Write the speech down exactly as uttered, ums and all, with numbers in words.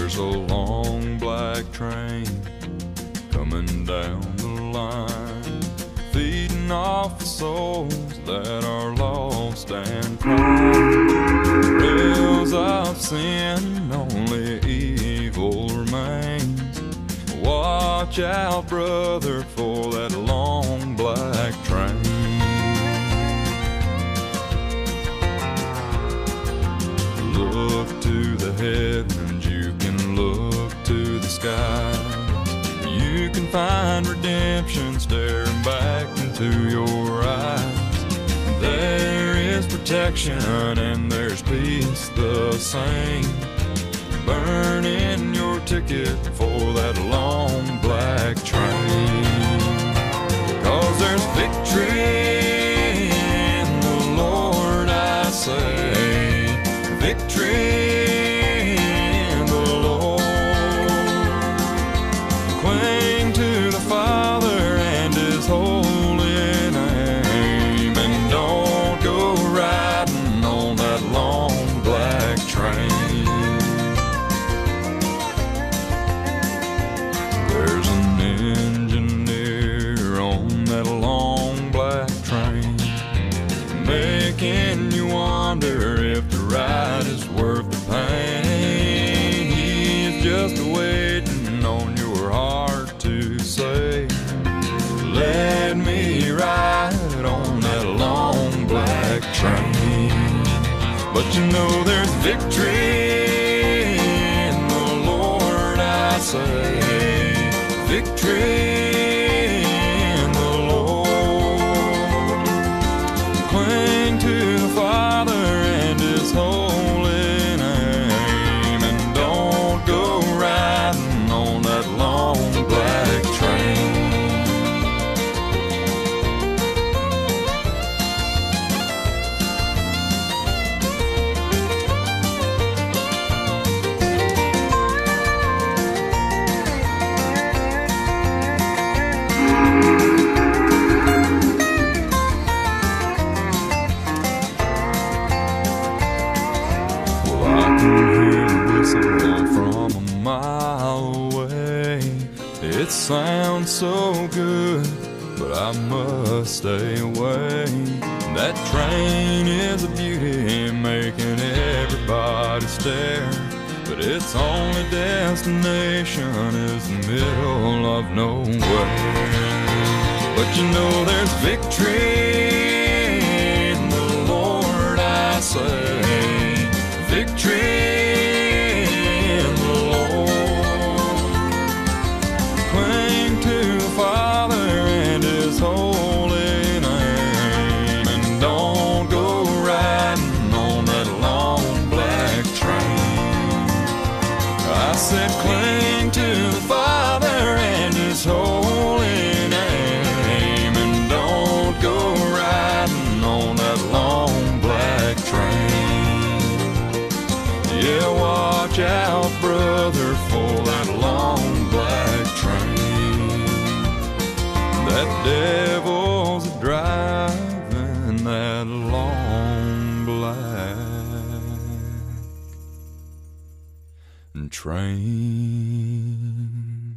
There's a long black train coming down the line, feeding off the souls that are lost and crying. Rails of sin, only evil remains. Watch out, brother, for that long black train. Look to the heavens, you can look to the sky. You can find redemption staring back into your eyes. There is protection and there's peace the same. Burn in your ticket for that long black train. 'Cause there's victory in the Lord, I say. Victory in the Lord. Cling to the Father and His holy name, and don't go riding on that long black train. There's an engineer on that long black train, making you wonder if the ride is worth the pain. He's just waiting on your heart to say, let me ride on that long black train. But you know there's victory in the Lord, I say. Victory in the Lord. Cling to the Father and His holy name, and don't go riding on that long black train. From a mile away, it sounds so good, but I must stay away. That train is a beauty, making everybody stare, but its only destination is the middle of nowhere. But you know there's victory in the Lord, I say. Victory in the Lord. Cling to the Father and His holy name, and don't go riding on that long black train. I said cling to the Father and His holy name, and don't go riding on that long black train. Yeah, watch out, brother, for that long black train. That devil's driving that long black train.